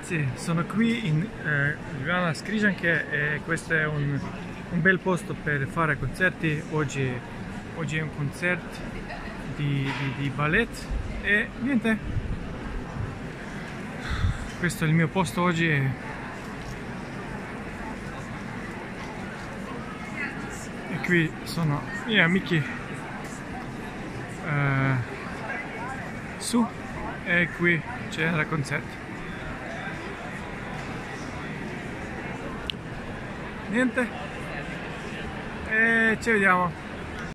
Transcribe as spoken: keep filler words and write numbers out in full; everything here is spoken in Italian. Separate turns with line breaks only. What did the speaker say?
Sì, sono qui in eh, Ljubljana Skrižanke e questo è un, un bel posto per fare concerti. Oggi, oggi è un concerto di, di, di ballet e niente, questo è il mio posto oggi. E, e qui sono i miei amici eh, su, e qui c'è il concerto. Niente, e ci vediamo.